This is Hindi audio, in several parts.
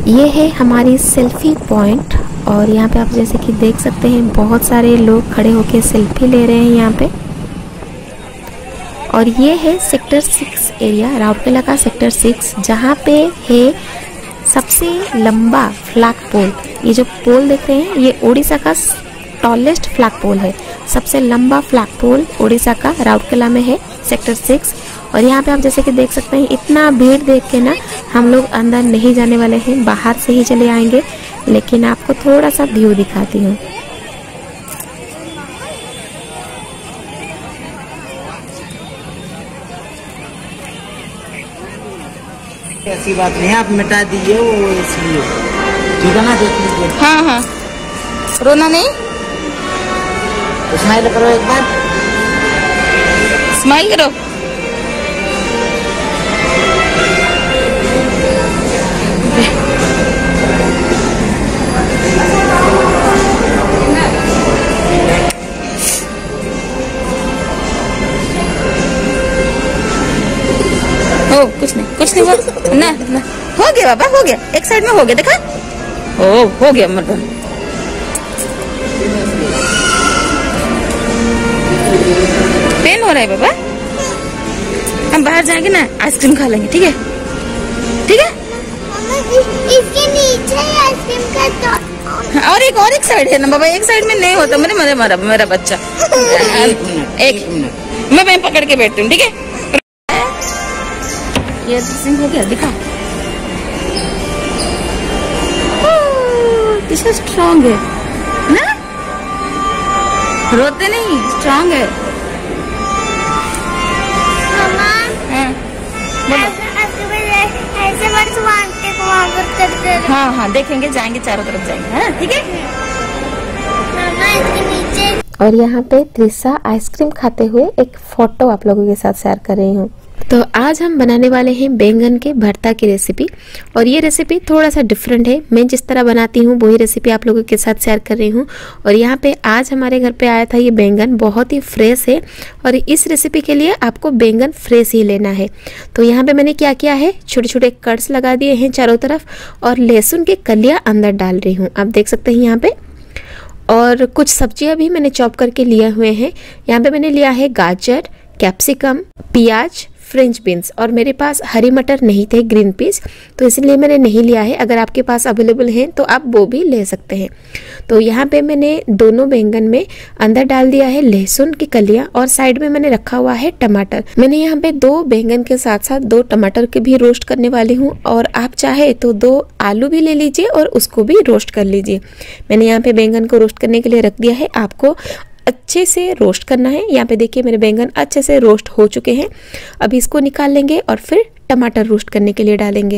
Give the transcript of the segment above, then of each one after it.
ये है हमारी सेल्फी पॉइंट और यहाँ पे आप जैसे कि देख सकते हैं बहुत सारे लोग खड़े होकर सेल्फी ले रहे हैं यहाँ पे। और ये है सेक्टर 6 एरिया, राउरकेला का सेक्टर 6, जहाँ पे है सबसे लंबा फ्लैग पोल। ये जो पोल देख रहे हैं ये उड़ीसा का टॉलेस्ट फ्लैग पोल है। सबसे लंबा फ्लैग पोल उड़ीसा का राउरकेला में है, सेक्टर 6। और यहाँ पे आप जैसे कि देख सकते हैं इतना भीड़ देख के ना हम लोग अंदर नहीं जाने वाले हैं, बाहर से ही चले आएंगे। लेकिन आपको थोड़ा सा व्यू दिखाती हूँ। ऐसी बात नहीं है, आप मिटा दीजिए वो इसलिए, ठीक है ना? देख लीजिए। हाँ हाँ, रोना नहीं। स्माइल करो एक बार, स्माइल करो। हो कुछ नहीं वो ना हो गया बाबा, हो गया। एक साइड में हो गया, देखा? हो गया मतलब। पेन हो रहा है बाबा। हम बाहर जाएंगे ना, आइसक्रीम खा लेंगे, ठीक है? ठीक है। इसके नीचे आइसक्रीम का और एक साइड है ना बाबा, एक साइड में नहीं होता। मेरा बच्चा एक मिनट मैं पकड़ के बैठती हूँ, ठीक है? ये ड्रेसिंग हो गया, दिखा। कितना स्ट्रॉन्ग है ना, रोते नहीं, स्ट्रॉन्ग है। हाँ देखेंगे, जाएंगे चारों तरफ जाएंगे, हाँ ठीक है। और यहाँ पे त्रिशा आइसक्रीम खाते हुए एक फोटो आप लोगों के साथ शेयर कर रही हूँ। तो आज हम बनाने वाले हैं बैंगन के भरता की रेसिपी। और ये रेसिपी थोड़ा सा डिफरेंट है, मैं जिस तरह बनाती हूँ वही रेसिपी आप लोगों के साथ शेयर कर रही हूँ। और यहाँ पे आज हमारे घर पे आया था ये बैंगन, बहुत ही फ्रेश है। और इस रेसिपी के लिए आपको बैंगन फ्रेश ही लेना है। तो यहाँ पे मैंने क्या किया है, छोटे छोटे कट्स लगा दिए हैं चारों तरफ और लहसुन के कलियाँ अंदर डाल रही हूँ, आप देख सकते हैं यहाँ पे। और कुछ सब्जियां भी मैंने चॉप करके लिए हुए हैं। यहाँ पे मैंने लिया है गाजर, कैप्सिकम, प्याज, फ्रेंच बीन्स। और मेरे पास हरी मटर नहीं थे, ग्रीन पीस, तो इसलिए मैंने नहीं लिया है। अगर आपके पास अवेलेबल हैं तो आप वो भी ले सकते हैं। तो यहाँ पे मैंने दोनों बैंगन में अंदर डाल दिया है लहसुन की कलियां और साइड में मैंने रखा हुआ है टमाटर। मैंने यहाँ पे 2 बैंगन के साथ साथ 2 टमाटर के भी रोस्ट करने वाली हूँ। और आप चाहे तो 2 आलू भी ले लीजिए और उसको भी रोस्ट कर लीजिए। मैंने यहाँ पे बैंगन को रोस्ट करने के लिए रख दिया है। आपको अच्छे से रोस्ट करना है। यहाँ पे देखिए मेरे बैंगन अच्छे से रोस्ट हो चुके हैं। अभी इसको निकाल लेंगे और फिर टमाटर रोस्ट करने के लिए डालेंगे।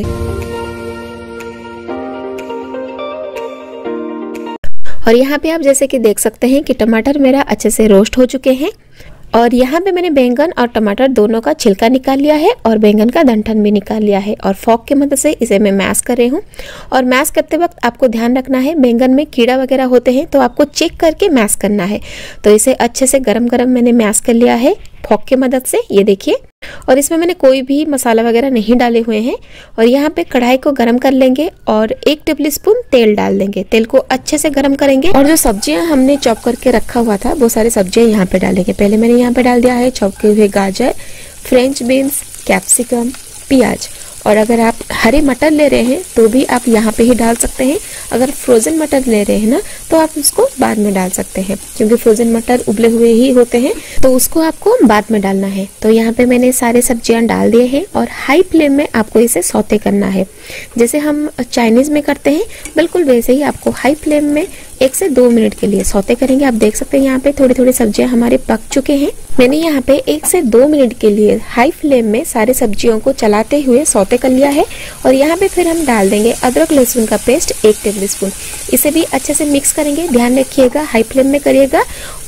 और यहाँ पे आप जैसे कि देख सकते हैं कि टमाटर मेरा अच्छे से रोस्ट हो चुके हैं। और यहाँ पे मैंने बैंगन और टमाटर दोनों का छिलका निकाल लिया है और बैंगन का डंठल भी निकाल लिया है। और फॉक की मदद से इसे मैं मैश कर रही हूँ। और मैश करते वक्त आपको ध्यान रखना है, बैंगन में कीड़ा वगैरह होते हैं तो आपको चेक करके मैश करना है। तो इसे अच्छे से गरम गरम मैंने मैश कर लिया है फॉक की मदद से, ये देखिए। और इसमें मैंने कोई भी मसाला वगैरह नहीं डाले हुए हैं। और यहाँ पे कढ़ाई को गरम कर लेंगे और 1 टेबलस्पून तेल डाल देंगे। तेल को अच्छे से गरम करेंगे और जो सब्जियां हमने चॉप करके रखा हुआ था वो सारी सब्जियां यहाँ पे डालेंगे। पहले मैंने यहाँ पे डाल दिया है चॉप किए हुए गाजर, फ्रेंच बीन्स, कैप्सिकम, प्याज। और अगर आप हरे मटर ले रहे हैं तो भी आप यहाँ पे ही डाल सकते हैं। अगर फ्रोजन मटर ले रहे हैं ना तो आप उसको बाद में डाल सकते हैं, क्योंकि फ्रोजन मटर उबले हुए ही होते हैं तो उसको आपको बाद में डालना है। तो यहाँ पे मैंने सारे सब्जियां डाल दिए हैं और हाई फ्लेम में आपको इसे सौते करना है, जैसे हम चाइनीज में करते हैं बिल्कुल वैसे ही आपको हाई फ्लेम में 1 से 2 मिनट के लिए सौते करेंगे। आप देख सकते हैं यहाँ पे थोड़ी थोड़ी सब्जियां हमारे पक चुके हैं। मैंने यहाँ पे 1 से 2 मिनट के लिए हाई फ्लेम में सारे सब्जियों को चलाते हुए सौते कर लिया है। और यहाँ पे फिर हम डाल देंगे अदरक लहसुन का पेस्ट 1 टेबलस्पून। इसे भी अच्छे से मिक्स करेंगे, ध्यान रखिएगा हाई फ्लेम में करिएगा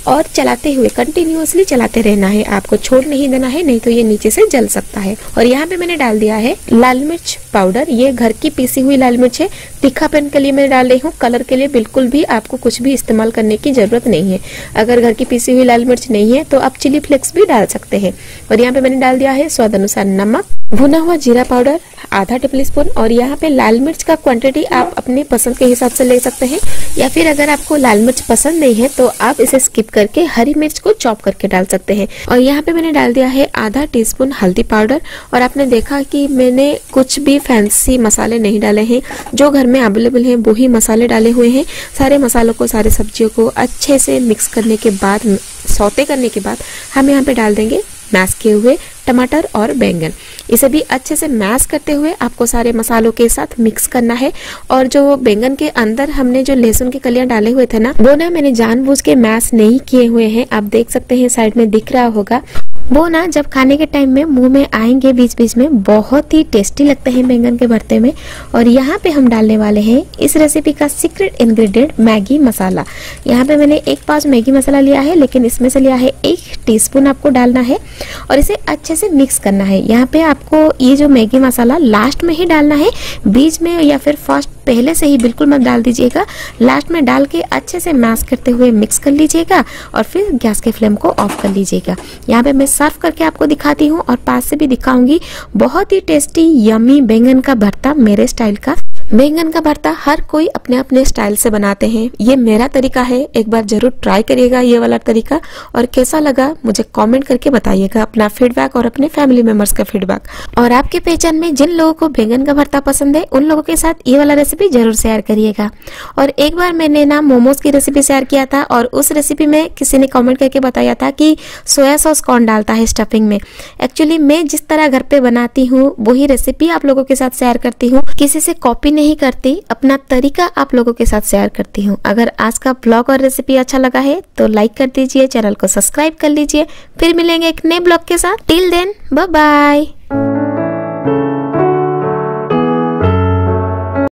और चलाते हुए कंटिन्यूअसली चलाते रहना है, आपको छोड़ नहीं देना है, नहीं तो ये नीचे से जल सकता है। और यहाँ पे मैंने डाल दिया है लाल मिर्च पाउडर, ये घर की पीसी हुई लाल मिर्च है। तीखापन के लिए मैं डाल रही हूँ, कलर के लिए बिल्कुल भी आपको कुछ भी इस्तेमाल करने की जरूरत नहीं है। अगर घर की पीसी हुई लाल मिर्च नहीं है तो आप चिली फ्लेक्स भी डाल सकते हैं। और यहाँ पे मैंने डाल दिया है स्वाद अनुसार नमक, भुना हुआ जीरा पाउडर आधा टेबल स्पून। और यहाँ पे लाल मिर्च का क्वांटिटी आप अपने पसंद के हिसाब से ले सकते हैं, या फिर अगर आपको लाल मिर्च पसंद नहीं है तो आप इसे स्किप करके हरी मिर्च को चॉप करके डाल सकते हैं। और यहाँ पे मैंने डाल दिया है आधा टीस्पून हल्दी पाउडर। और आपने देखा कि मैंने कुछ भी फैंसी मसाले नहीं डाले हैं, जो घर में अवेलेबल हैं वही मसाले डाले हुए हैं। सारे मसालों को, सारे सब्जियों को अच्छे से मिक्स करने के बाद, सौते करने के बाद हम यहाँ पे डाल देंगे मैश किए हुए टमाटर और बैंगन। इसे भी अच्छे से मैश करते हुए आपको सारे मसालों के साथ मिक्स करना है। और जो बैंगन के अंदर हमने जो लहसुन की कलियां डाले हुए थे ना, वो ना मैंने जानबूझ के मैश नहीं किए हुए हैं। आप देख सकते हैं साइड में दिख रहा होगा। वो ना जब खाने के टाइम में मुंह में आएंगे बीच बीच में, बहुत ही टेस्टी लगते हैं बैंगन के भरते में। और यहाँ पे हम डालने वाले हैं इस रेसिपी का सीक्रेट इंग्रेडिएंट मैगी मसाला। यहाँ पे मैंने 1 पाउच मैगी मसाला लिया है, लेकिन इसमें से लिया है 1 टीस्पून आपको डालना है और इसे अच्छे से मिक्स करना है। यहाँ पे आपको ये जो मैगी मसाला लास्ट में ही डालना है, बीच में या फिर फर्स्ट पहले से ही बिल्कुल मत डाल दीजिएगा। लास्ट में डाल के अच्छे से मैश करते हुए मिक्स कर लीजिएगा और फिर गैस के फ्लेम को ऑफ कर लीजिएगा। यहाँ पे मैं सर्व करके आपको दिखाती हूँ और पास से भी दिखाऊंगी। बहुत ही टेस्टी यम्मी बैंगन का भरता, मेरे स्टाइल का। बैंगन का भरता हर कोई अपने अपने स्टाइल से बनाते हैं, ये मेरा तरीका है। एक बार जरूर ट्राई करिएगा ये वाला तरीका, और कैसा लगा मुझे कमेंट करके बताइएगा अपना फीडबैक और अपने फैमिली मेंबर्स का फीडबैक। और आपके पहचान में जिन लोगों को बैंगन का भरता पसंद है, उन लोगों के साथ ये वाला रेसिपी जरूर शेयर करिएगा। और एक बार मैंने ना मोमोज की रेसिपी शेयर किया था, और उस रेसिपी में किसी ने कॉमेंट करके बताया था कि सोया सॉस कौन डालता है स्टफिंग में। एक्चुअली मैं जिस तरह घर पे बनाती हूँ वही रेसिपी आप लोगों के साथ शेयर करती हूँ, किसी से कॉपी नहीं करती, अपना तरीका आप लोगों के साथ शेयर करती हूँ। अगर आज का ब्लॉग और रेसिपी अच्छा लगा है तो लाइक कर दीजिए, चैनल को सब्सक्राइब कर लीजिए। फिर मिलेंगे एक नए ब्लॉग के साथ। Till then bye bye.